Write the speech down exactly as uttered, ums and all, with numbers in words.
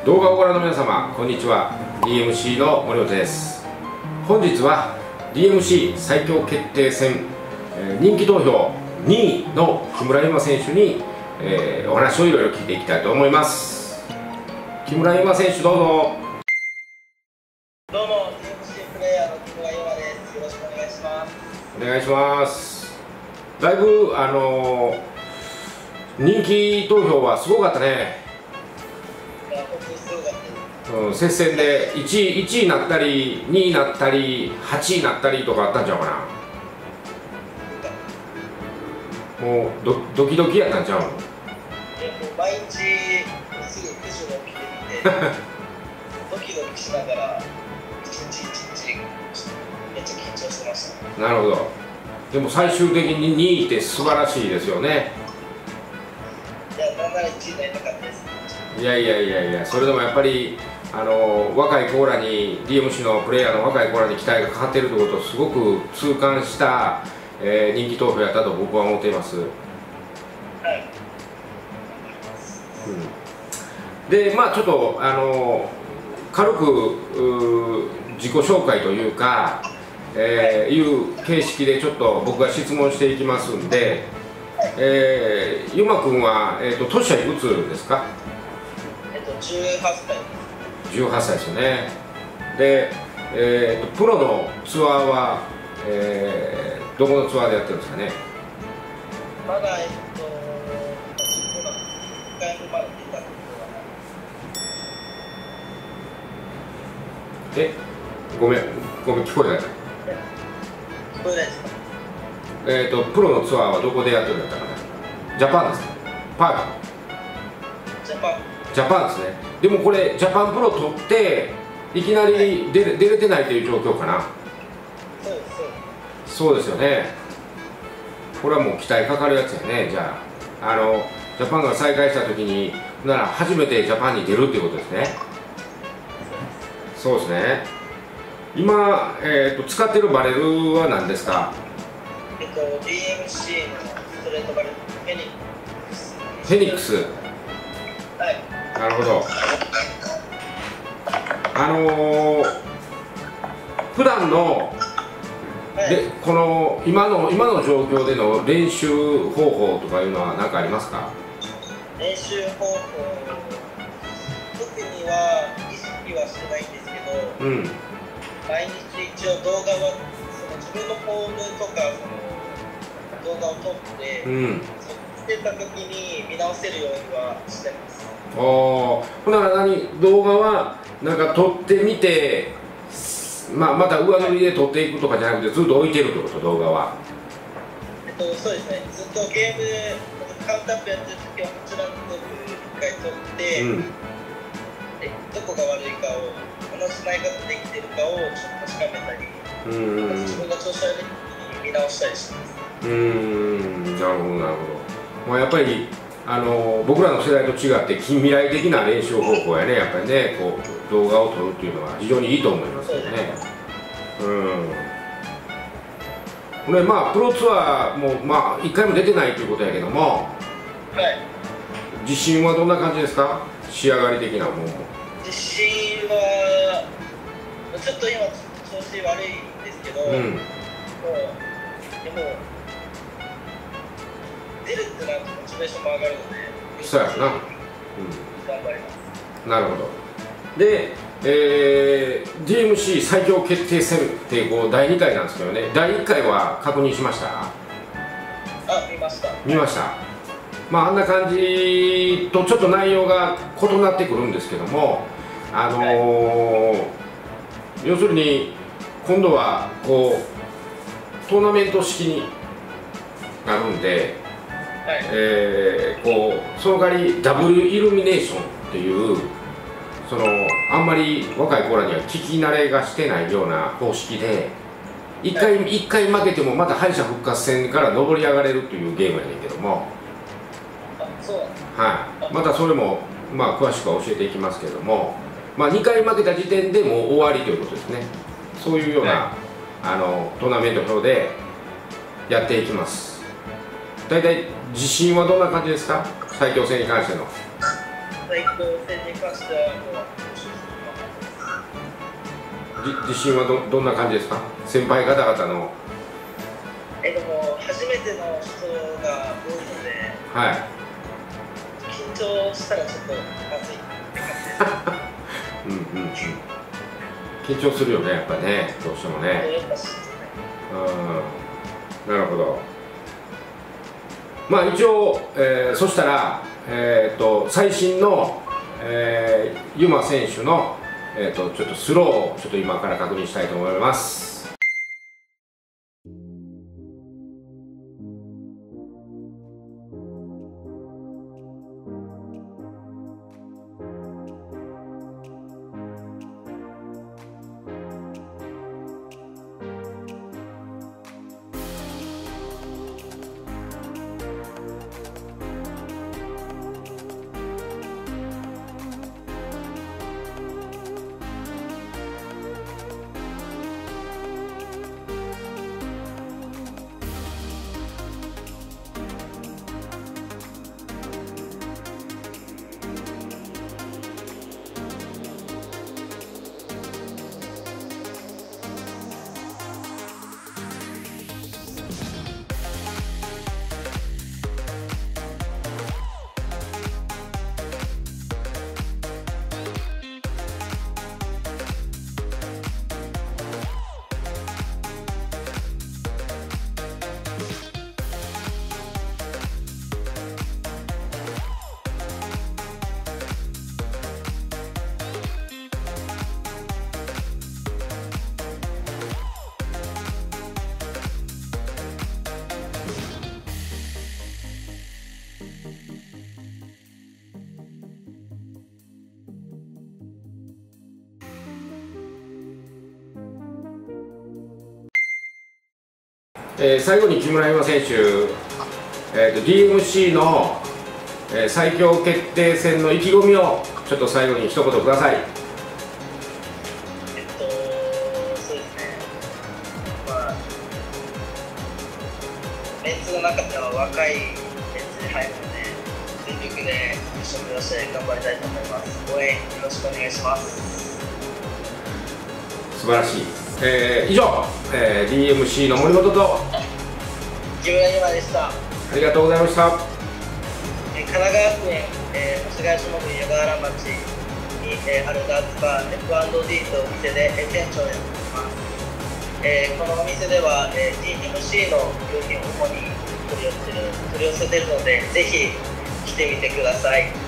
動画をご覧の皆様、こんにちは。 ディーエムシー の森本です。本日は ディーエムシー 最強決定戦、えー、人気投票にいの木村優真選手に、えー、お話をいろいろ聞いていきたいと思います。木村優真選手、どうぞ。 どうも ディーエムシー プレイヤーの木村優真です。よろしくお願いします。 お願いします。だいぶあのー、人気投票はすごかったね。うん、接戦でいちい、いちいになったりにいになったりはちいになったりとかあったんちゃうかな。もう ド, ドキドキやったんちゃうの。 毎日すぐくじに起きてみてドキドキしながら一日一日めっちゃ緊張してました。 なるほど。でも最終的ににいって素晴らしいですよね。 いや、なんならいちいになりたかったです。 いやいやいやいや、それでもやっぱりあの若い子らに ディーエムシー のプレイヤーの若い子らに期待がかかっているということをすごく痛感した、えー、人気投票やったと僕は思っています。はい、うん、でまあちょっとあの軽く自己紹介というか、えー、いう形式でちょっと僕が質問していきますんで、えー、ゆまくんは、えーと、年はいくつですか？ えっとじゅうはっさいです。 じゅうはっさいですよね。で、えーと、プロのツアーは、えー、どこのツアーでやってるんですかね？ まだえっと今いっかいもまだ出たことはない。 え、ごめんごめん聞こえない。 聞こえないですか？ えーとプロのツアーはどこでやってるんだったかな？ジャパンですか？パークジャパンジャパンですね。でもこれジャパンプロ取っていきなり出れ、出れてないという状況かな。 そうですそうです。 そうですよね。これはもう期待かかるやつやね。じゃああのジャパンが再開した時になら初めてジャパンに出るっていうことですね。そうですね。今、えー、と使ってるバレルは何ですか？ えっと ディーエムシー のストレートバレルフェニックス。 フェニックス。 はい。 なるほど。あのー、普段の、はい、でこの今の今の状況での練習方法とかいうのは何かありますか？ 練習方法、特には意識はしてないんですけど、うん、毎日一応動画はその自分のフォームとかその動画を撮って、うん、それた時に見直せるようにはしてます。 ああ、ほなら何、動画はなんか撮ってみて、まあ、また上塗りで撮っていくとかじゃなくてずっと置いてるってこと、動画は。 えっと、そうですね、ずっとゲームカウントアップやってる時はもちろん僕いっかい撮って、うん、でどこが悪いかをこのしない方できてるかをちょっと確かめたり、うんうん、自分が調子悪い時に見直したりします。 うーん、なるほどなるほど。まあ、やっぱりあの僕らの世代と違って近未来的な練習方法やね、やっぱりね、こう動画を撮るっていうのは非常にいいと思いますよね。うん。これまあプロツアーもまあいっかいも出てないということやけども、はい、自信はどんな感じですか？仕上がり的なもの。 自信はちょっと今調子悪いんですけど、うん、もうでも出るってなるとモチベーションも上がるので、 そうやな、うん、頑張ります。 なるほど。で、えー、ディーエムシー 最強決定戦ってこうだいにかいなんですけどね、だいいっかいは確認しました？ あ、見ました。 見ました。まああんな感じとちょっと内容が異なってくるんですけども、あのーはい、要するに今度はこうトーナメント式になるんで、はい、えー、こうその代わりダブルイルミネーションっていうそのあんまり若い子らには聞き慣れがしてないような方式でいっかい、はい、いっかい負けてもまた敗者復活戦から上り上がれるというゲームやねんけども、 あ、そうなんですね。 はい、またそれも、まあ、詳しくは教えていきますけども、まあ、にかい負けた時点でもう終わりということですね。そういうような、はい、あのトーナメント表でやっていきます。大体自信はどんな感じですか？最強戦に関しての。 え対抗戦に関してはもう自信は ど, どんな感じですか、先輩方々の。 えでも初めての人が多いので、 はい、 緊張したらちょっとまずいって感じです。うんうん、 緊張するよね、やっぱね、どうしてもね。うん、なるほど。まあ一応、えー、そしたら、えー、と最新の、えー、ユマ選手の、えー、とちょっとスローをちょっと今から確認したいと思います。えー、最後に木村優真選手、えー、と ディーエムシー の、えー、最強決定戦の意気込みをちょっと最後に一言ください。 えっとそうですね、まあメンツの中では若いメンツに入るので全力で一緒に目指して頑張りたいと思います。応援よろしくお願いします。 素晴らしい。えー、以上、えー、ディーエムシー の森本と木村優真でした。 ありがとうございました。 えー、神奈川県、えー、越谷市の湯河原町に、えー、あるダーツバー エフアンドディー というお店で、えー、店長をやっています。えー、このお店では、えー、ディーエムシー の料品を主に取り寄せてる取り寄せてるので、ぜひ来てみてください。